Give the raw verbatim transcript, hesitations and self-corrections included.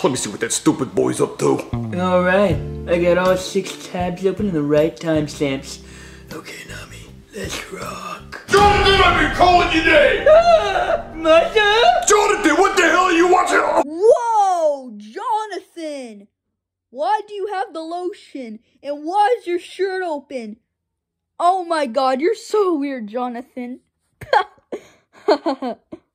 Let me see what that stupid boy's up to. Alright, I got all six tabs open and the right timestamps. Okay, Nami, let's rock. Jonathan, I've been calling you names! Ah, Mother! Jonathan, what the hell are you watching? Whoa, Jonathan! Why do you have the lotion? And why is your shirt open? Oh my god, you're so weird, Jonathan.